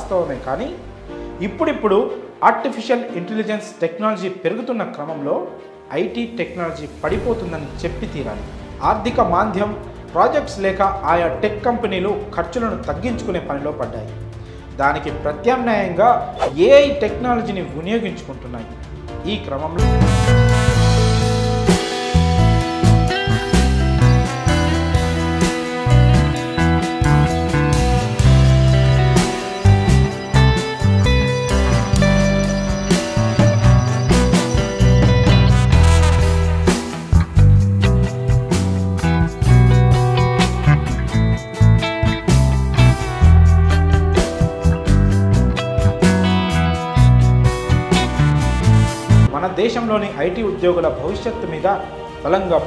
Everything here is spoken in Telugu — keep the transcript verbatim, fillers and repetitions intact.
వాస్తవమే, కానీ ఇప్పుడిప్పుడు ఆర్టిఫిషియల్ ఇంటెలిజెన్స్ టెక్నాలజీ పెరుగుతున్న క్రమంలో ఐటీ టెక్నాలజీ పడిపోతుందని చెప్పి తీరాలి. ఆర్థిక మాంద్యం, ప్రాజెక్ట్స్ లేక ఆయా టెక్ కంపెనీలు ఖర్చులను తగ్గించుకునే పనిలో పడ్డాయి. దానికి ప్రత్యామ్నాయంగా ఏఐ టెక్నాలజీని వినియోగించుకుంటున్నాయి. ఈ క్రమంలో మన దేశంలోని ఐటీ ఉద్యోగుల భవిష్యత్తు మీద బలంగా